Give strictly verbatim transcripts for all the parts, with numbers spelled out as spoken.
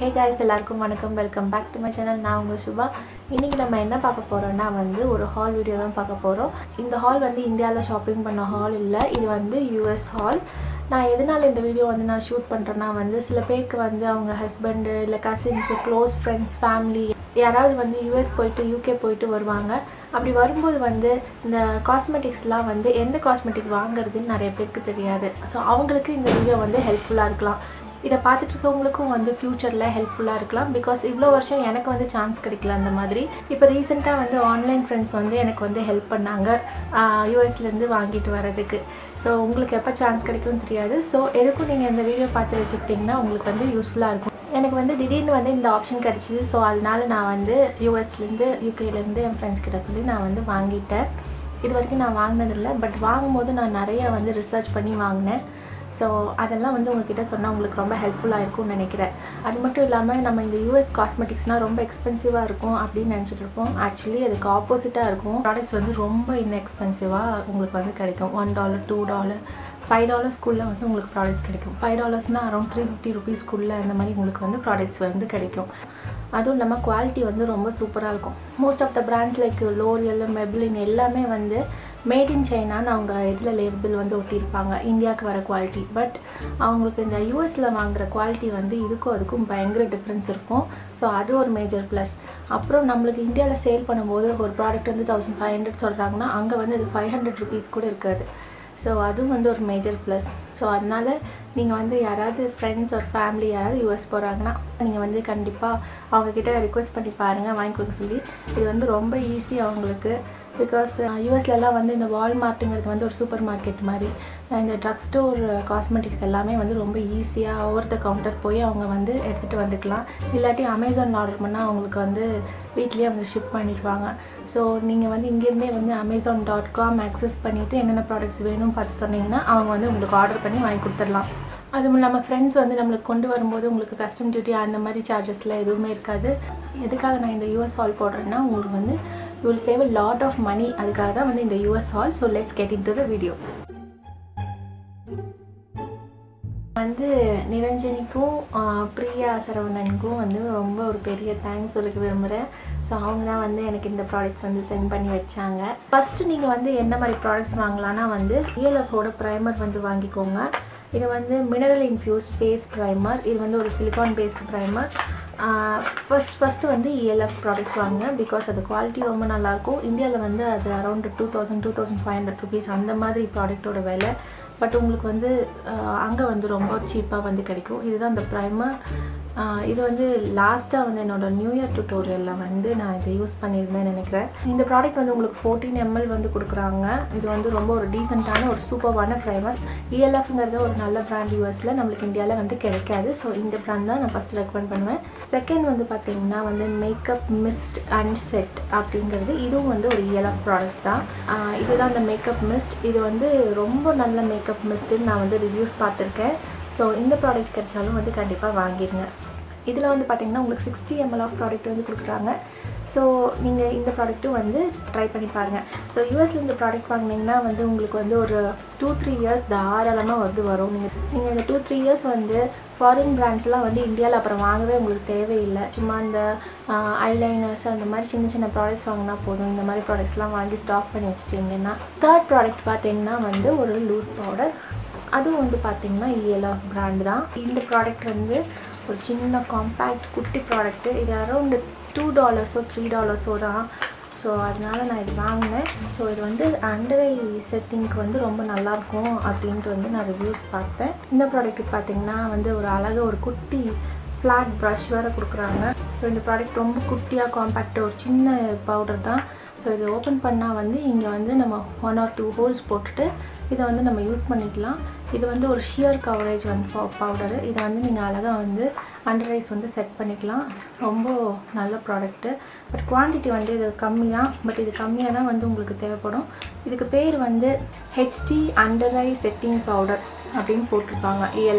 Hey guys, எல்லாருக்கும் வணக்கம். Welcome back to my channel. நான் உங்க சுபா. இன்னைக்கு நம்ம என்ன பார்க்க போறோம்னா வந்து ஒரு ஹால் வீடியோ தான் பார்க்க போறோம். இந்த ஹால் வந்து இந்தியால ஷாப்பிங் பண்ண ஹால் இல்ல. இது வந்து U S ஹால். நான் எதனால இந்த வீடியோ வந்து நான் ஷூட் பண்றேன்னா வந்து சில பேருக்கு வந்து அவங்க ஹஸ்பண்ட் இல்ல கசின்ஸ், க்ளோஸ் ஃப்ரெண்ட்ஸ், ஃபேமிலி யாராவது வந்து U S போயிட்டு U K போயிட்டு வருவாங்க. அப்படி வரும்போது வந்து இந்த காஸ்மெட்டிக்ஸ்லாம் வந்து எந்த காஸ்மெட்டிக் வாங்குறதுன்னு நிறைய பேருக்கு தெரியாது. ஸோ அவங்களுக்கு இந்த வீடியோ வந்து ஹெல்ப்ஃபுல்லாக இருக்கலாம். இதை பார்த்துட்டு இருக்கவங்களுக்கும் வந்து ஃப்யூச்சரில் ஹெல்ப்ஃபுல்லாக இருக்கலாம். பிகாஸ் இவ்வளோ வருஷம் எனக்கு வந்து சான்ஸ் கிடைக்கல அந்த மாதிரி. இப்போ ரீசெண்டாக வந்து ஆன்லைன் ஃப்ரெண்ட்ஸ் வந்து எனக்கு வந்து ஹெல்ப் பண்ணாங்க யூஎஸ்லேருந்து வாங்கிட்டு வரதுக்கு. ஸோ உங்களுக்கு எப்போ சான்ஸ் கிடைக்கும்னு தெரியாது. ஸோ எதுக்கும் நீங்கள் இந்த வீடியோ பார்த்து வச்சுக்கிட்டிங்கன்னா உங்களுக்கு வந்து யூஸ்ஃபுல்லாக இருக்கும். எனக்கு வந்து திடீர்னு வந்து இந்த ஆப்ஷன் கிடச்சிது. ஸோ அதனால நான் வந்து யூஎஸ்லேருந்து யூகேலேருந்து என் ஃப்ரெண்ட்ஸ் கிட்ட சொல்லி நான் வந்து வாங்கிட்டேன். இது வரைக்கும் நான் வாங்கினதில்லை. பட் வாங்கும்போது நான் நிறையா வந்து ரிசர்ச் பண்ணி வாங்கினேன். ஸோ அதெல்லாம் வந்து உங்ககிட்ட சொன்னால் உங்களுக்கு ரொம்ப ஹெல்ப்ஃபுல்லாக இருக்கும்னு நினைக்கிறேன். அது மட்டும் இல்லாமல் நம்ம இந்த யூஎஸ் காஸ்மெட்டிக்ஸ்னால் ரொம்ப எக்ஸ்பென்சிவாக இருக்கும் அப்படின்னு நினச்சிட்டு இருப்போம். ஆக்சுவலி அதுக்கு ஆப்போசிட்டாக இருக்கும். ப்ராடக்ட்ஸ் வந்து ரொம்ப இன்எக்ஸ்பென்சிவாக உங்களுக்கு வந்து கிடைக்கும். One dollar two dollar five டாலர்ஸ்க்குள்ளே வந்து உங்களுக்கு ப்ராடக்ட்ஸ் கிடைக்கும். ஃபைவ் டாலர்ஸ்னால் அரௌண்ட் த்ரீ ஃபிஃப்டி ருபீஸ்க்குள்ளே அந்த மாதிரி உங்களுக்கு வந்து ப்ராடக்ட்ஸ் வந்து கிடைக்கும். அதுவும் இல்லாமல் குவாலிட்டி வந்து ரொம்ப சூப்பராக இருக்கும். Most of the brands like L'Oreal, Maybelline எல்லாமே வந்து மேட் இன் சைனான்னு அவங்க இதில் லேபிள் வந்து ஒட்டியிருப்பாங்க, இந்தியாவுக்கு வர குவாலிட்டி. பட் அவங்களுக்கு இந்த யூஎஸில் வாங்குகிற குவாலிட்டி வந்து இதுக்கும் அதுக்கும் பயங்கர டிஃப்ரென்ஸ் இருக்கும். ஸோ அது ஒரு மேஜர் ப்ளஸ். அப்புறம் நம்மளுக்கு இந்தியாவில் சேல் பண்ணும்போது ஒரு ப்ராடக்ட் வந்து தௌசண்ட் ஃபைவ் ஹண்ட்ரட் சொல்கிறாங்கன்னா அங்கே வந்து அது ஃபைவ் ஹண்ட்ரட் ருபீஸ் கூட இருக்காது. ஸோ அதுவும் வந்து ஒரு மேஜர் ப்ளஸ். ஸோ அதனால் நீங்கள் வந்து யாராவது ஃப்ரெண்ட்ஸ் ஒரு ஃபேமிலி யாராவது யூஎஸ் போகிறாங்கன்னா நீங்கள் வந்து கண்டிப்பாக அவங்கக்கிட்ட ரிக்வெஸ்ட் பண்ணி பாருங்கள் வாங்கி கொடுக்க சொல்லி. இது வந்து ரொம்ப ஈஸி அவங்களுக்கு. பிகாஸ் யூஎஸ்லலாம் வந்து இந்த வால்மார்ட்டுங்கிறது வந்து ஒரு சூப்பர் மார்க்கெட் மாதிரி. இந்த ட்ரக் ஸ்டோர் காஸ்மெட்டிக்ஸ் எல்லாமே வந்து ரொம்ப ஈஸியாக ஓவர் த கவுண்டர் போய் அவங்க வந்து எடுத்துகிட்டு வந்துக்கலாம். இல்லாட்டி அமேசான் ஆர்டர் பண்ணால் அவங்களுக்கு வந்து வீட்லேயே அவங்க ஷிப் பண்ணிடுவாங்க. ஸோ நீங்கள் வந்து இங்கேருந்தே வந்து அமேசான் டாட் காம் ஆக்சஸ் பண்ணிவிட்டு என்னென்ன ப்ராடக்ட்ஸ் வேணும்னு பார்த்து சொன்னீங்கன்னா அவங்க வந்து உங்களுக்கு ஆர்டர் பண்ணி வாங்கி கொடுத்துடலாம். அதுவும் நம்ம ஃப்ரெண்ட்ஸ் வந்து நம்மளுக்கு கொண்டு வரும்போது உங்களுக்கு கஸ்டம் டியூட்டி அந்த மாதிரி சார்ஜஸ்லாம் எதுவுமே இருக்காது. எதுக்காக நான் இந்த யூஎஸ் ஹால் போடுறேன்னா உங்களுக்கு வந்து you will save a lot of money. அதுக்காக தான் வந்து இந்த U S haul. So let's get into the video. வந்து நிரஞ்சனிக்கும் பிரியா சரவணனுக்கும் வந்து ரொம்ப ஒரு பெரிய தேங்க்ஸ் சொல்லிக்க விரும்புகிறேன். ஸோ அவங்க தான் வந்து எனக்கு இந்த ப்ராடக்ட்ஸ் வந்து சென்ட் பண்ணி வச்சாங்க. ஃபஸ்ட்டு நீங்கள் வந்து என்ன மாதிரி ப்ராடக்ட்ஸ் வாங்கலான்னா வந்து ரியலஃபோட ப்ரைமர் வந்து வாங்கிக்கோங்க. இது வந்து மினரல் இன்ஃப்யூஸ்ட் ஃபேஸ் ப்ரைமர். இது வந்து ஒரு silicone based primer. First first வந்து இஎல்எஃப் ப்ராடக்ட்ஸ் வாங்குங்க. பிகாஸ் அது குவாலிட்டி ரொம்ப நல்லாயிருக்கும். இந்தியாவில் வந்து அது around two thousand two thousand five hundred rupees அந்த மாதிரி ப்ராடக்டோட விலை. பட் உங்களுக்கு வந்து அங்கே வந்து ரொம்ப சீப்பாக வந்து கிடைக்கும். இதுதான் அந்த ப்ரைமர். இது வந்து லாஸ்ட்டாக வந்து என்னோடய நியூ இயர் டுட்டோரியலில் வந்து நான் இதை யூஸ் பண்ணியிருந்தேன்னு நினைக்கிறேன். இந்த ப்ராடக்ட் வந்து உங்களுக்கு ஃபோர்டீன் எம்எல் வந்து கொடுக்குறாங்க. இது வந்து ரொம்ப ஒரு டீசெண்டான ஒரு சூப்பர்வான ப்ரைமர். இஎல்எஃப்ங்கிறது ஒரு நல்ல பிராண்ட் யூஎஸில் நம்மளுக்கு இந்தியாவில் வந்து கிடைக்காது. ஸோ இந்த பிராண்ட் தான் நான் ஃபஸ்ட்டு ரெக்கமெண்ட் பண்ணுவேன். செகண்ட் வந்து பார்த்திங்கன்னா வந்து மேக்கப் மிஸ்ட் அண்ட் செட் அப்படிங்கிறது இதுவும் வந்து ஒரு இஎல்எஃப் ப்ராடக்ட் தான். இதுதான் அந்த மேக்கப் மிஸ்ட். இது வந்து ரொம்ப நல்ல மேக்கப் மிஸ்ட்டுன்னு நான் வந்து ரிவ்யூஸ் பார்த்துருக்கேன். ஸோ இந்த ப்ராடக்ட் கிடைச்சாலும் வந்து கண்டிப்பாக வாங்கிடுங்க. இதில் வந்து பார்த்திங்கன்னா உங்களுக்கு சிக்ஸ்டி எம்எல் ஆஃப் ப்ராடக்ட் வந்து கொடுக்குறாங்க. ஸோ நீங்கள் இந்த ப்ராடக்ட்டும் வந்து ட்ரை பண்ணி பாருங்கள். ஸோ யூஎஸில் இந்த ப்ராடக்ட் வாங்கினீங்கன்னா வந்து உங்களுக்கு வந்து ஒரு டூ த்ரீ இயர்ஸ் தாராளமாக வந்து வரும். நீங்கள் நீங்கள் இந்த டூ த்ரீ இயர்ஸ் வந்து ஃபாரின் பிராண்ட்ஸ்லாம் வந்து இந்தியாவில் அப்புறம் வாங்கவே உங்களுக்கு தேவையில்லை. சும்மா இந்த ஐலைனர்ஸ் அந்த மாதிரி சின்ன சின்ன ப்ராடக்ட்ஸ் வாங்கினா போதும். இந்த மாதிரி ப்ராடக்ட்ஸ்லாம் வாங்கி ஸ்டாக் பண்ணி வச்சுட்டிங்கன்னா. தேர்ட் ப்ராடக்ட் பார்த்திங்கன்னா வந்து ஒரு லூஸ் பவுடர். அதுவும் வந்து பார்த்திங்கன்னா இஎல்எஃப் பிராண்டு தான். இந்த ப்ராடக்ட் வந்து ஒரு சின்ன காம்பேக்ட் குட்டி ப்ராடக்ட்டு. இது அரௌண்டு டூ டாலர்ஸோ த்ரீ டாலர்ஸோ தான். ஸோ அதனால் நான் இது வாங்கினேன். ஸோ இது வந்து அண்டர் ஐ செட்டிங்க்கு வந்து ரொம்ப நல்லாயிருக்கும் அப்படின்ட்டு வந்து நான் ரிவ்யூஸ் பார்த்தேன். இந்த ப்ராடக்ட் பார்த்திங்கன்னா வந்து ஒரு அழகாக ஒரு குட்டி ஃப்ளாட் ப்ரஷ் வேறு கொடுக்குறாங்க. ஸோ இந்த ப்ராடக்ட் ரொம்ப குட்டியாக காம்பேக்ட் ஒரு சின்ன பவுடர் தான். ஸோ இதை ஓப்பன் பண்ணால் வந்து இங்கே வந்து நம்ம ஒன் ஆர் டூ ஹோல்ஸ் போட்டுட்டு இதை வந்து நம்ம யூஸ் பண்ணிக்கலாம். இது வந்து ஒரு ஷியர் கவரேஜ் வந்து பவுடரு. இதை வந்து நீங்கள் அழகாக வந்து அண்டர் ஐஸ் வந்து செட் பண்ணிக்கலாம். ரொம்ப நல்ல ப்ராடக்ட்டு. பட் குவான்டிட்டி வந்து இது கம்மி தான். பட் இது கம்மியாக தான் வந்து உங்களுக்கு தேவைப்படும். இதுக்கு பேர் வந்து HD under eye setting powder அப்படின்னு போட்டிருப்பாங்க இஎல்எஃப்.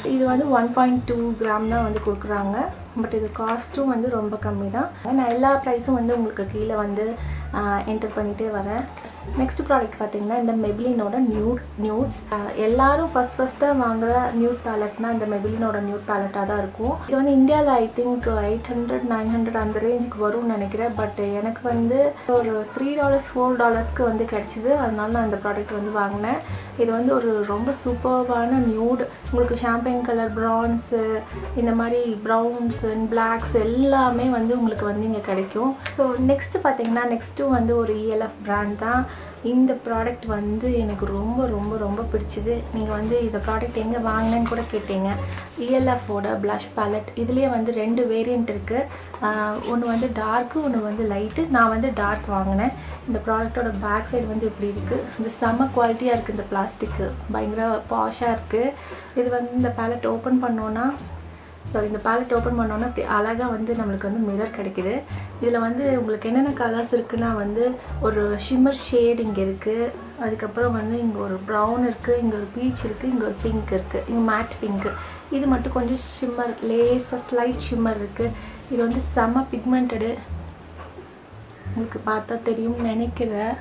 இது வந்து ஒன் பாயிண்ட் டூ கிராம் தான் வந்து கொடுக்குறாங்க. பட் இது காஸ்ட்டும் வந்து ரொம்ப கம்மி தான். நான் எல்லா ப்ரைஸும் வந்து உங்களுக்கு கீழே வந்து என்டர் பண்ணிகிட்டே வரேன். நெக்ஸ்ட் ப்ராடக்ட் பார்த்தீங்கன்னா இந்த மெபிலினோட நியூட் நியூட்ஸ். எல்லாரும் ஃபஸ்ட் ஃபஸ்ட்டாக வாங்குகிற நியூட் பேலட்னா இந்த மெபிலினோட நியூட் பேலட்டாக தான் இருக்கும். இது வந்து இந்தியாவில் I think eight hundred nine hundred அந்த ரேஞ்சுக்கு வரும்னு நினைக்கிறேன். பட் எனக்கு வந்து ஒரு த்ரீ டாலர்ஸ் ஃபோர் டாலர்ஸ்க்கு வந்து கிடச்சிது. அதனால நான் இந்த ப்ராடக்ட் வந்து வாங்கினேன். இது வந்து ஒரு ரொம்ப சூப்பர்வான நியூட். உங்களுக்கு ஷாம்பைன் கலர், ப்ரான்ஸு, இந்த மாதிரி ப்ரௌன்ஸ் அண்ட் பிளாக்ஸ் எல்லாமே வந்து உங்களுக்கு வந்து இங்கே கிடைக்கும். ஸோ நெக்ஸ்ட்டு பார்த்தீங்கன்னா நெக்ஸ்ட்டு வந்து ஒரு இஎல்எஃப் பிராண்ட் தான். இந்த ப்ராடக்ட் வந்து எனக்கு ரொம்ப ரொம்ப ரொம்ப பிடிச்சிது. நீங்கள் வந்து இந்த ப்ராடக்ட் எங்கே வாங்கினேன்னு கூட கேட்டீங்க. இஎல்எஃபோட ப்ளஷ் பேலட். இதுலேயே வந்து ரெண்டு வேரியண்ட் இருக்குது. ஒன்று வந்து டார்க்கு, ஒன்று வந்து லைட்டு. நான் வந்து டார்க் வாங்கினேன். இந்த ப்ராடக்டோட பேக் சைடு வந்து இப்படி இருக்குது. இது செம்ம குவாலிட்டியாக இருக்குது. இந்த பிளாஸ்டிக்கு பயங்கர பாஷாக இருக்குது. இது வந்து இந்த பேலட் ஓப்பன் பண்ணோன்னா ஸோ இந்த பேலட் ஓப்பன் பண்ணோன்னா அப்படி அழகாக வந்து நம்மளுக்கு வந்து மிரர் கிடைக்கிது. இதில் வந்து உங்களுக்கு என்னென்ன கலர்ஸ் இருக்குன்னா வந்து ஒரு ஷிம்மர் ஷேட் இங்கே இருக்குது. அதுக்கப்புறம் வந்து இங்கே ஒரு ப்ரௌன் இருக்குது, இங்கே ஒரு பீச் இருக்குது, இங்கே ஒரு பிங்க் இருக்குது, இங்கே மேட் பிங்க்கு. இது மட்டும் கொஞ்சம் ஷிம்மர், லேஸாக ஸ்லைட் ஷிம்மர் இருக்குது. இது வந்து செம்ம பிக்மெண்டடு. உங்களுக்கு பார்த்தா தெரியும்னு நினைக்கிறேன்.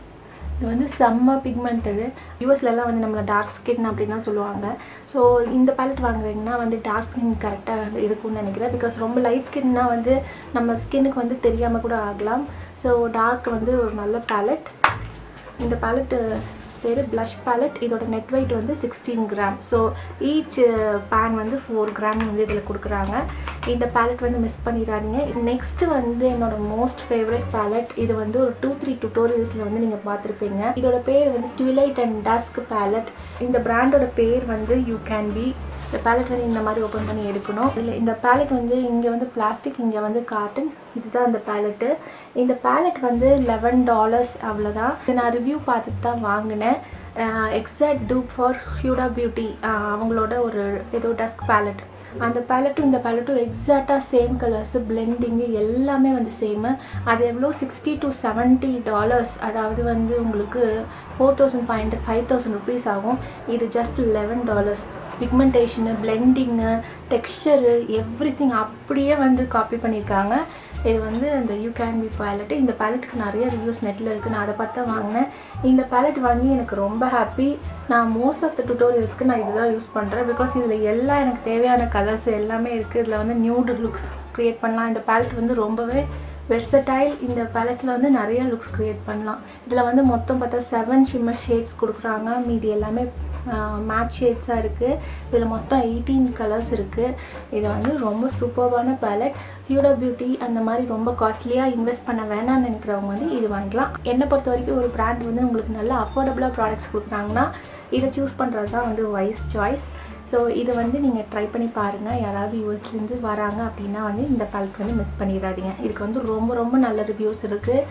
இது வந்து செம்ம பிக்மெண்ட். இது யூஎஸ்லலாம் வந்து நம்மளை டார்க் ஸ்கின் அப்படின்னு தான் சொல்லுவாங்க. ஸோ இந்த பேலட் வாங்குறீங்கன்னா வந்து டார்க் ஸ்கின் கரெக்டாக இருக்கும்னு நினைக்கிறேன். பிகாஸ் ரொம்ப லைட் ஸ்கின்னா வந்து நம்ம ஸ்கின்னுக்கு வந்து தெரியாமல் கூட ஆகலாம். ஸோ டார்க் வந்து ஒரு நல்ல பேலட். இந்த பேலட்டு பேர் ப்ளஷ் பேலட். இதோட நெட் வெயிட் வந்து sixteen gram. So each pan வந்து ஃபோர் கிராம் வந்து இதில் கொடுக்குறாங்க. இந்த பேலட் வந்து மிஸ் பண்ணிடாதீங்க. நெக்ஸ்ட்டு வந்து என்னோட மோஸ்ட் ஃபேவரட் பேலட். இது வந்து ஒரு டூ த்ரீ டுட்டோரியல்ஸில் வந்து நீங்கள் பார்த்துருப்பீங்க. இதோட பேர் வந்து ட்விலைட் அண்ட் டஸ்க் பேலட். இந்த பிராண்டோட பேர் வந்து யூ கேன் பி. இந்த பேலட் வந்து இந்த மாதிரி ஓப்பன் பண்ணி எடுக்கணும். இல்லை இந்த பேலட் வந்து இங்கே வந்து பிளாஸ்டிக், இங்கே வந்து காட்டன். இதுதான் இந்த பேலட்டு. இந்த பேலட் வந்து லெவன் டாலர்ஸ் அவ்வளோதான். இதை நான் ரிவ்யூ பார்த்துட்டு தான் வாங்கினேன். Exact dupe for Huda beauty அவங்களோட ஒரு ஏதோ டஸ்க் பேலட். அந்த பேலட்டும் இந்த பேலட்டும் எக்ஸாக்டாக சேம் கலர்ஸு, பிளெண்டிங்கு எல்லாமே வந்து சேமு. அது எவ்வளோ சிக்ஸ்டி டு செவன்ட்டி டாலர்ஸ். அதாவது வந்து உங்களுக்கு four thousand five hundred five thousand rupees ஆகும். இது just eleven dollars. Pigmentation, blending, texture, everything அப்படியே வந்து காப்பி பண்ணியிருக்காங்க. இது வந்து இந்த யூ கேன் பி பேலட்டு. இந்த பேலட்டுக்கு நிறைய ரிவ்யூஸ் நெட்டில் இருக்குது. நான் அதை பார்த்து தான் வாங்கினேன். இந்த பேலட் வாங்கி எனக்கு ரொம்ப ஹாப்பி. நான் மோஸ்ட் ஆஃப் த டுட்டோரியல்ஸ்க்கு நான் இதுதான் யூஸ் பண்ணுறேன். பிகாஸ் இதில் எல்லாம் எனக்கு தேவையான கலர்ஸ் எல்லாமே இருக்குது. இதில் வந்து நியூடு லுக்ஸ் க்ரியேட் பண்ணலாம். இந்த பேலட் வந்து ரொம்பவே வெர்சடைல். இந்த பேலட்ஸில் வந்து நிறைய லுக்ஸ் க்ரியேட் பண்ணலாம். இதில் வந்து மொத்தம் பார்த்தா செவன் ஷிம்மர் ஷேட்ஸ் கொடுக்குறாங்க. மீதி எல்லாமே மேட் ஷேட்ஸாக இருக்குது. இதில் மொத்தம் எயிட்டீன் கலர்ஸ் இருக்குது. இது வந்து ரொம்ப சூப்பர்வான பேலட். ஹியூடா பியூட்டி அந்த மாதிரி ரொம்ப காஸ்ட்லியாக இன்வெஸ்ட் பண்ண வேணாம்னு நினைக்கிறவங்க வந்து இது வாங்கிக்கலாம். என்னை பொறுத்த வரைக்கும் ஒரு பிராண்ட் வந்து உங்களுக்கு நல்ல அஃபோர்டபுளாக ப்ராடக்ட்ஸ் கொடுக்குறாங்கன்னா இதை சூஸ் பண்ணுறது தான் வந்து வைஸ் சாய்ஸ். ஸோ இதை வந்து நீங்கள் ட்ரை பண்ணி பாருங்கள். யாராவது யூஎஸ்லேருந்து வராங்க அப்படின்னா வந்து இந்த பேலட் வந்து மிஸ் பண்ணிடாதீங்க. இதுக்கு வந்து ரொம்ப ரொம்ப நல்ல ரிவ்யூஸ் இருக்குது.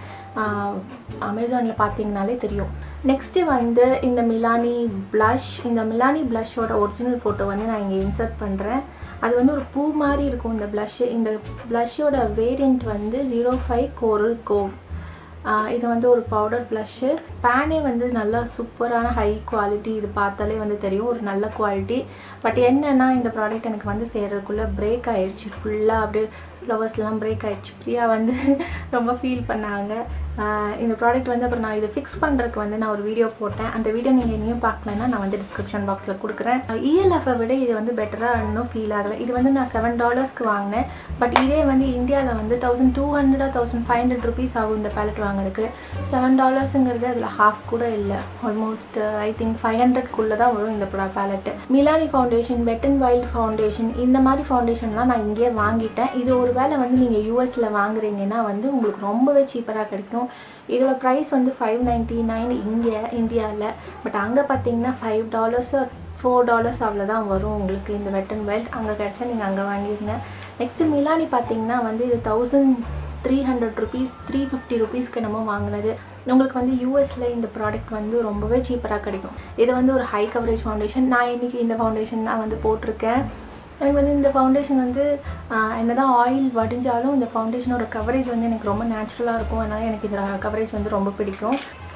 அமேசானில் பார்த்தீங்கனாலே தெரியும். நெக்ஸ்ட்டு வந்து இந்த மிலானி ப்ளஷ். இந்த மிலானி ப்ளஷ்ஷோட ஒரிஜினல் ஃபோட்டோ வந்து நான் இங்கே இன்சர்ட் பண்ணுறேன். அது வந்து ஒரு பூ மாதிரி இருக்கும் இந்த ப்ளஷ்ஷு. இந்த ப்ளஷ்ஷோட வேரியண்ட் வந்து ஜீரோ ஃபைவ் கோரல் கோவ். இது வந்து ஒரு பவுடர் ப்ளஷ்ஷு. பேனே வந்து நல்லா சூப்பரான ஹை குவாலிட்டி. இது பார்த்தாலே வந்து தெரியும் ஒரு நல்ல குவாலிட்டி. பட் என்னென்னா இந்த ப்ராடக்ட் எனக்கு வந்து சேர்றதுக்குள்ளே பிரேக் ஆகிடுச்சு. ஃபுல்லாக அப்படியே ஃப்ளவர்ஸ்லாம் பிரேக் ஆகிடுச்சு. பிரியா வந்து ரொம்ப ஃபீல் பண்ணாங்க. இந்த ப்ராடக்ட் வந்து அப்புறம் நான் இதை ஃபிக்ஸ் பண்ணுறதுக்கு வந்து நான் ஒரு வீடியோ போட்டேன். அந்த வீடியோ நீங்கள் எங்கேயும் பார்க்கலன்னா நான் வந்து டிஸ்கிரிப்ஷன் பாக்ஸில் கொடுக்குறேன். இஎல்எஃப்பை விட இது வந்து பெட்டராக இன்னும் ஃபீல் ஆகலை. இது வந்து நான் செவன் டாலர்ஸ்க்கு வாங்கினேன். பட் இதே வந்து இந்தியாவில் வந்து தௌசண்ட் டூ ஹண்ட்ரடா தௌசண்ட் ஃபைவ் ஹண்ட்ரட் ருபீஸ் ஆகும் இந்த பேலட் வாங்குறதுக்கு. செவன் டாலர்ஸுங்கிறது அதில் ஹாஃப் கூட இல்லை. ஆல்மோஸ்ட் ஐ திங்க் ஃபைவ் ஹண்ட்ரட்குள்ளே தான் வரும் இந்த palette. Milani foundation, wet and wild foundation, இந்த மாதிரி ஃபவுண்டேஷன்லாம் நான் இங்கேயே வாங்கிட்டேன். இது ஒரு வேளை வந்து நீங்கள் யூஎஸில் வாங்குறீங்கன்னா வந்து உங்களுக்கு ரொம்பவே சீப்பராக கிடைக்கும். இதோட ப்ரைஸ் வந்து ஃபைவ் நைன்ட்டி நைன் இங்கே இந்தியாவில். பட் அங்கே பார்த்தீங்கன்னா ஃபைவ் டாலர்ஸ் ஃபோர் டாலர்ஸ் அவ்வளோதான் வரும் உங்களுக்கு இந்த வெட் அண்ட் வைல்ட். அங்கே கிடச்சா நீங்கள் அங்கே வாங்கிடுங்க. நெக்ஸ்ட்டு மிலானி பார்த்தீங்கன்னா வந்து இது thousand three hundred rupees three fifty ருபீஸ்க்கு நம்ம வாங்கினது. உங்களுக்கு வந்து யூஎஸில் இந்த ப்ராடக்ட் வந்து ரொம்பவே சீப்பராக கிடைக்கும். இது வந்து ஒரு ஹை கவரேஜ் ஃபவுண்டேஷன். நான் இன்றைக்கி இந்த ஃபவுண்டேஷன் தான் வந்து போட்டிருக்கேன். எனக்கு வந்து இந்த ஃபவுண்டேஷன் வந்து என்ன தான் ஆயில் வடிஞ்சாலும் இந்த ஃபவுண்டேஷனோட கவரேஜ் வந்து எனக்கு ரொம்ப நேச்சுரலாக இருக்கும். அதனால் எனக்கு இந்த கவரேஜ் வந்து ரொம்ப பிடிக்கும்.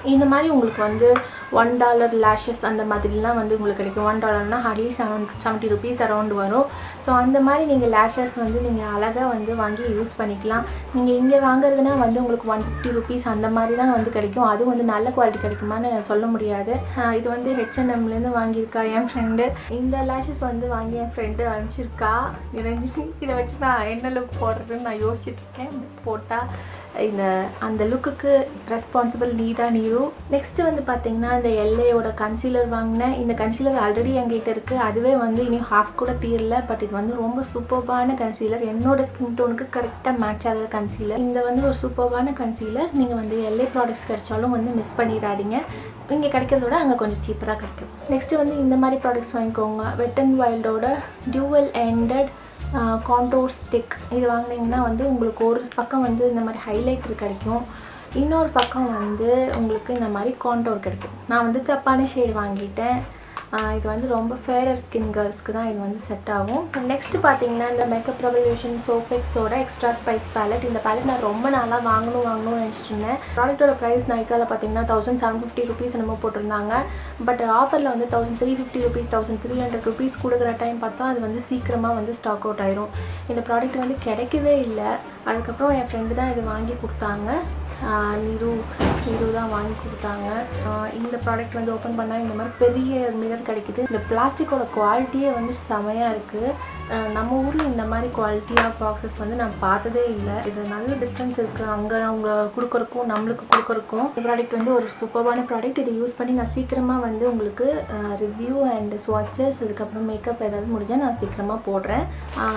இந்த மாதிரி உங்களுக்கு வந்து ஒன் டாலர் லேஷஸ் அந்த மாதிரிலாம் வந்து உங்களுக்கு கிடைக்கும். ஒன் டாலர்னால் hardly seven seventy rupees around வரும். ஸோ அந்த மாதிரி நீங்கள் லேஷஸ் வந்து நீங்கள் அழகாக வந்து வாங்கி யூஸ் பண்ணிக்கலாம். நீங்கள் இங்கே வாங்குறதுனா வந்து உங்களுக்கு ஒன் ஃபிஃப்டி ருபீஸ் அந்த மாதிரி தான் வந்து கிடைக்கும். அது வந்து நல்ல குவாலிட்டி கிடைக்குமான்னு சொல்ல முடியாது. இது வந்து ஹெச் அண்ட் எம்லேருந்து வாங்கியிருக்கா என் ஃப்ரெண்டு. இந்த லேஷஸ் வந்து வாங்கி என் ஃப்ரெண்டு அனுப்பிச்சிருக்கா. இறஞ்சி இதை வச்சு நான் என்ன லுக் போடுறதுன்னு நான் யோசிச்சுட்ருக்கேன். போட்டால் இந்த அந்த லுக்குக்கு ரெஸ்பான்சிபிள் நீ தான் நீரு. நெக்ஸ்ட்டு வந்து பார்த்திங்கன்னா இந்த எல்ஏயோட கன்சீலர் வாங்கினேன். இந்த கன்சீலர் ஆல்ரெடி என்கிட்ட இருக்குது. அதுவே வந்து இன்னும் ஹாஃப் கூட தீரல. பட் இது வந்து ரொம்ப சூப்பர்பான கன்சீலர். என்னோடய ஸ்கின் டோனுக்கு கரெக்டாக மேட்ச் ஆகிற கன்சீலர். இந்த வந்து ஒரு சூப்பர்பான கன்சீலர். நீங்கள் வந்து எல்ஏ ப்ராடக்ட்ஸ் கிடைச்சாலும் வந்து மிஸ் பண்ணிடாதீங்க. இங்கே கிடைக்கிறத விட அங்கே கொஞ்சம் சீப்பராக கிடைக்கும். நெக்ஸ்ட்டு வந்து இந்த மாதிரி ப்ராடக்ட்ஸ் வாங்கிக்கோங்க. வெட் அண்ட் வைல்டோட டியூவல் எண்டட் கான்டோர் ஸ்டிக். இது வாங்கினீங்கன்னா வந்து உங்களுக்கு ஒரு பக்கம் வந்து இந்த மாதிரி ஹைலைட்டர் கிடைக்கும், இன்னொரு பக்கம் வந்து உங்களுக்கு இந்த மாதிரி கான்டோர் கிடைக்கும். நான் வந்து தப்பான ஷேடு வாங்கிட்டேன். இது வந்து ரொம்ப ஃபேரர் ஸ்கின் கேர்ள்ஸ்க்கு தான் இது வந்து செட் ஆகும். நெக்ஸ்ட்டு பார்த்தீங்கன்னா இந்த மேக்கப் ரெவல்யூஷன் சோபெக்ஸோட எக்ஸ்ட்ரா ஸ்பைஸ் பேலட். இந்த பேலட் நான் ரொம்ப நாளாக வாங்கணும் வாங்கணும்னு நினச்சிட்டு இருந்தேன். ப்ராடக்ட்டோட ப்ரைஸ் நைக்காவில் பார்த்தீங்கன்னா தௌசண்ட் செவன் ஃபிஃப்டி ருபீஸ் என்னமோ போட்டிருந்தாங்க. பட் ஆஃபரில் வந்து thousand three fifty rupees thousand three hundred rupees கொடுக்குற டைம் பார்த்தா அது வந்து சீக்கிரமாக வந்து ஸ்டாக் அவுட் ஆயிரும். இந்த ப்ராடக்ட் வந்து கிடைக்கவே இல்லை. அதுக்கப்புறம் என் ஃப்ரெண்டு தான் இது வாங்கி கொடுத்தாங்க. நீரு நீரு தான் வாங்கி கொடுத்தாங்க. இந்த ப்ராடக்ட் வந்து ஓப்பன் பண்ணால் இந்த மாதிரி பெரிய மிரர் கிடைக்குது. இந்த பிளாஸ்டிக்கோட குவாலிட்டியே வந்து செமையாக இருக்குது. நம்ம ஊரில் இந்த மாதிரி குவாலிட்டியாக பாக்ஸஸ் வந்து நான் பார்த்ததே இல்லை. இது நல்ல டிஃப்ரென்ஸ் இருக்குது அங்கே அவங்க கொடுக்குறக்கும் நம்மளுக்கு கொடுக்குறக்கும். இந்த ப்ராடக்ட் வந்து ஒரு சூப்பரான ப்ராடக்ட். இதை யூஸ் பண்ணி நான் சீக்கிரமாக வந்து உங்களுக்கு ரிவ்யூ அண்ட் ஸ்வாட்சஸ் அதுக்கப்புறம் மேக்கப் ஏதாவது முடிஞ்சால் நான் சீக்கிரமாக போடுறேன்.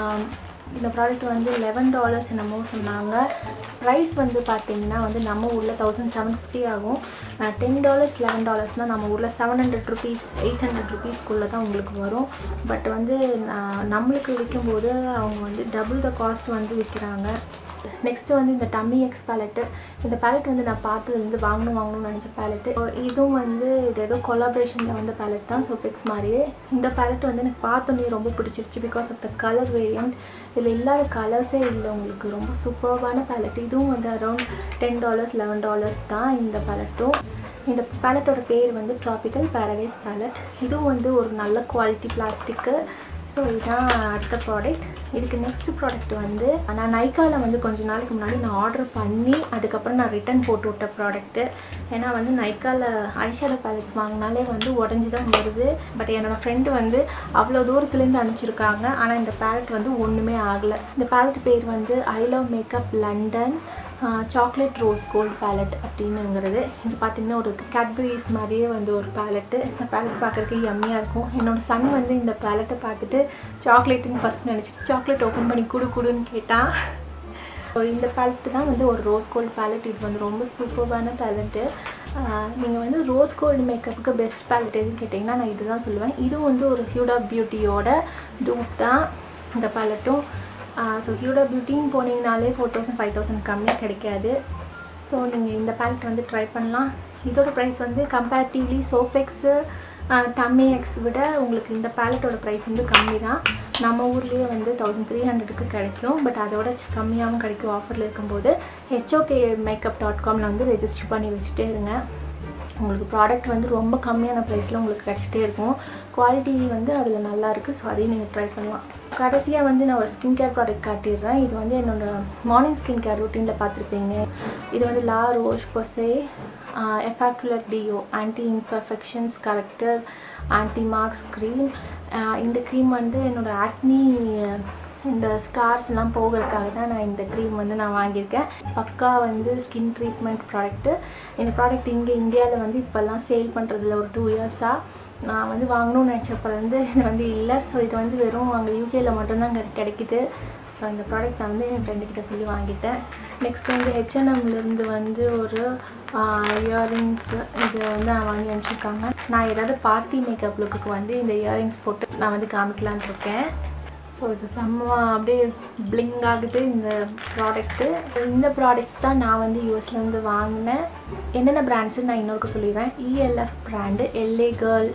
இந்த ப்ராடக்ட் வந்து லெவன் டாலர்ஸ் என்னமோ சொன்னாங்க. ப்ரைஸ் வந்து பார்த்திங்கன்னா வந்து நம்ம ஊரில் தௌசண்ட் செவன் ஃபிஃப்டி ஆகும். டென் டாலர்ஸ் லெவன் டாலர்ஸ்னால் நம்ம ஊரில் seven hundred rupees eight hundred ருபீஸ்க்குள்ளே தான் உங்களுக்கு வரும். பட் வந்து நம்மளுக்கு விற்கும்போது அவங்க வந்து டபுள் த காஸ்ட் வந்து விற்கிறாங்க. நெக்ஸ்ட்டு வந்து இந்த டம்மி எக்ஸ் பேலட்டு. இந்த பேலட் வந்து நான் பார்த்தது வந்து வாங்கணும் வாங்கணும்னு நினச்ச பேலட்டு. இதுவும் வந்து இது ஏதோ கொலாபரேஷனில் வந்த பேலட் தான், சோபெக்ஸ் மாதிரியே. இந்த பேலட் வந்து எனக்கு பார்த்தோன்னே ரொம்ப பிடிச்சிருச்சு because of the colour variant. இதில் இல்லாத கலர்ஸே இல்லை உங்களுக்கு. ரொம்ப சூப்பர்பான பேலட். இதுவும் வந்து around ten dollars eleven dollars தான் இந்த பேலட்டும். இந்த பேலட்டோட பேர் வந்து ட்ராபிக்கல் பேரடைஸ் பேலட். இதுவும் வந்து ஒரு நல்ல குவாலிட்டி பிளாஸ்டிக்கு. ஸோ இதுதான் அடுத்த ப்ராடக்ட். இதுக்கு நெக்ஸ்ட் ப்ராடக்ட் வந்து நான் நைக்காவில் வந்து கொஞ்சம் நாளைக்கு முன்னாடி நான் ஆர்டர் பண்ணி அதுக்கப்புறம் நான் ரிட்டன் போட்டு விட்ட ப்ராடக்ட்டு. ஏன்னா வந்து நைக்காவில் ஐஷேடோ பேலட்ஸ் வாங்கினாலே வந்து உடஞ்சி தான் வருது. பட் என்னோடய ஃப்ரெண்டு வந்து அவ்வளோ தூரத்துலேருந்து அனுப்பிச்சிருக்காங்க. ஆனால் இந்த பேலட் வந்து ஒன்றுமே ஆகலை. இந்த பேலட் பேர் வந்து I love makeup London chocolate rose gold palette அப்படின்னுங்கிறது. இது பார்த்திங்கன்னா ஒரு கேட்பரிஸ் மாதிரியே வந்து ஒரு பேலட்டு. இந்த பேலட் பார்க்குறதுக்கு யம்மியாக இருக்கும். என்னோடய சன் வந்து இந்த பேலட்டை பார்த்துட்டு சாக்லேட்டுன்னு ஃபஸ்ட் நினச்சிட்டு சாக்லேட் ஓப்பன் பண்ணி குடு குடுன்னு கேட்டான். ஸோ இந்த பேலட்டு தான் வந்து ஒரு ரோஸ் கோல்டு பேலட். இது வந்து ரொம்ப சூப்பரான பேலட்டு. நீங்கள் வந்து ரோஸ் கோல்டு மேக்கப்புக்கு பெஸ்ட் பேலட் எதுன்னு கேட்டிங்கன்னா நான் இது தான் சொல்லுவேன். இதுவும் வந்து ஒரு ஹியூடா பியூட்டியோட டூப் தான் இந்த பேலட்டும். ஸோ ஹியூடா பியூட்டின்னு போனீங்கனாலே ஃபோர் தௌசண்ட் ஃபைவ் தௌசண்ட் கம்மியாக கிடைக்காது. ஸோ நீங்கள் இந்த பேலட் வந்து ட்ரை பண்ணலாம். இதோட ப்ரைஸ் வந்து கம்பேரிட்டிவ்லி சோபெக்ஸு டம்மி எக்ஸ் விட உங்களுக்கு இந்த பேலட்டோட ப்ரைஸ் வந்து கம்மி தான். நம்ம ஊர்லேயே வந்து தௌசண்ட் த்ரீ ஹண்ட்ரடுக்கு கிடைக்கும். பட் அதோட கம்மியாகவும் கிடைக்கும் ஆஃபரில் இருக்கும்போது. ஹெச்ஓகே மேக்கப் டாட் காமில் வந்து ரெஜிஸ்டர் பண்ணி வச்சுட்டே இருங்க. உங்களுக்கு ப்ராடக்ட் வந்து ரொம்ப கம்மியான ப்ரைஸில் உங்களுக்கு கிடச்சிட்டே இருக்கும். குவாலிட்டி வந்து அதில் நல்லா இருக்குது. ஸோ அதையும் நீங்கள் ட்ரை பண்ணலாம். கடைசியாக வந்து நான் ஒரு ஸ்கின் கேர் ப்ராடக்ட் காட்டிடுறேன். இது வந்து என்னோடய மார்னிங் ஸ்கின் கேர் ரூட்டீனில் பார்த்துருப்பீங்க. இது வந்து La Roche Posay Effaclar Duo anti imperfections corrector anti marks cream. இந்த க்ரீம் வந்து என்னோடய ஆக்னி இந்த ஸ்கார்ஸ்லாம் போகிறதுக்காக தான் நான் இந்த க்ரீம் வந்து நான் வாங்கியிருக்கேன். பக்கா வந்து ஸ்கின் ட்ரீட்மெண்ட் ப்ராடக்ட்டு. இந்த ப்ராடக்ட் இங்கே இந்தியாவில் வந்து இப்போல்லாம் சேல் பண்ணுறதுல ஒரு டூ இயர்ஸாக நான் வந்து வாங்கணும்னு நினச்சப்போ வந்து இது வந்து இல்லை. ஸோ இது வந்து வெறும் அங்கே யூகேயில் மட்டும்தான் அங்கே கிடைக்குது. ஸோ இந்த ப்ராடக்ட் நான் வந்து என் ஃப்ரெண்டுக்கிட்ட சொல்லி வாங்கிட்டேன். நெக்ஸ்ட் வந்து ஹெச்என்எம்லேருந்து வந்து ஒரு இயரிங்ஸ் இது வந்து நான் வாங்கி அனுப்பிச்சிருக்காங்க. நான் ஏதாவது பார்ட்டி மேக்கப் லுக்குக்கு வந்து இந்த இயரிங்ஸ் போட்டு நான் வந்து காமிக்கலான் இருக்கேன். ஸோ இது செம்ம அப்படியே பிளிங் ஆகுது இந்த ப்ராடக்ட்டு. ஸோ இந்த ப்ராடக்ட்ஸ் தான் நான் வந்து யூஎஸ்லேருந்து வாங்கினேன். என்னென்ன பிராண்ட்ஸுன்னு நான் இன்னொருக்கு சொல்லிடுறேன். ELF brand, LA girl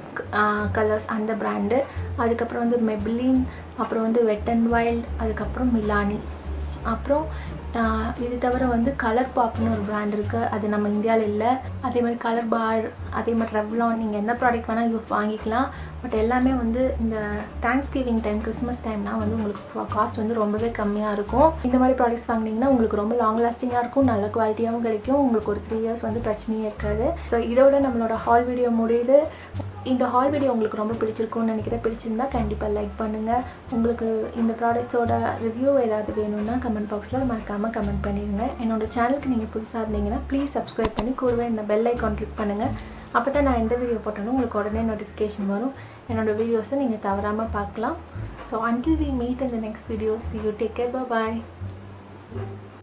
colours அந்த பிராண்டு, அதுக்கப்புறம் வந்து மெபிலின், அப்புறம் வந்து வெட் அண்ட் வைல்ட், அதுக்கப்புறம் மிலானி. அப்புறம் இது தவிர வந்து கலர் பாப்னு ஒரு பிராண்ட் இருக்குது, அது நம்ம இந்தியாவில் இல்லை. அதே மாதிரி கலர் பார், அதே மாதிரி ரெவ்லான், நீங்கள் என்ன ப்ராடக்ட் வேணால் யூஸ் வாங்கிக்கலாம். பட் எல்லாமே வந்து இந்த தேங்க்ஸ் கிவிங் டைம், கிறிஸ்மஸ் டைம்னால் வந்து உங்களுக்கு காஸ்ட் வந்து ரொம்பவே கம்மியாக இருக்கும். இந்த மாதிரி ப்ராடக்ட்ஸ் வாங்கினீங்கன்னா உங்களுக்கு ரொம்ப லாங் லாஸ்டிங்காக இருக்கும், நல்ல குவாலிட்டியாகவும் கிடைக்கும், உங்களுக்கு ஒரு த்ரீ இயர்ஸ் வந்து பிரச்சனையே இருக்காது. ஸோ இதோட நம்மளோட ஹால் வீடியோ முடியுது. இந்த ஹால் வீடியோ உங்களுக்கு ரொம்ப பிடிச்சிருக்கும்னு நினைக்கிறேன். பிடிச்சிருந்தா கண்டிப்பாக லைக் பண்ணுங்கள். உங்களுக்கு இந்த ப்ராடக்ட்ஸோட ரிவ்யூ ஏதாவது வேணும்னா கமெண்ட் பாக்ஸில் மறக்காமல் கமெண்ட் பண்ணிடுங்க. என்னோடய சேனலுக்கு நீங்கள் புதுசாக இருந்தீங்கன்னா ப்ளீஸ் சப்ஸ்கிரைப் பண்ணி கூடவே இந்த பெல் ஐக்கான் கிளிக் பண்ணுங்கள். அப்போ தான் நான் எந்த வீடியோ போட்டாலும் உங்களுக்கு உடனே நோட்டிஃபிகேஷன் வரும். என்னோடய வீடியோஸை நீங்கள் தவறாமல் பார்க்கலாம். So until we meet in the next video, see you, take care, bye bye.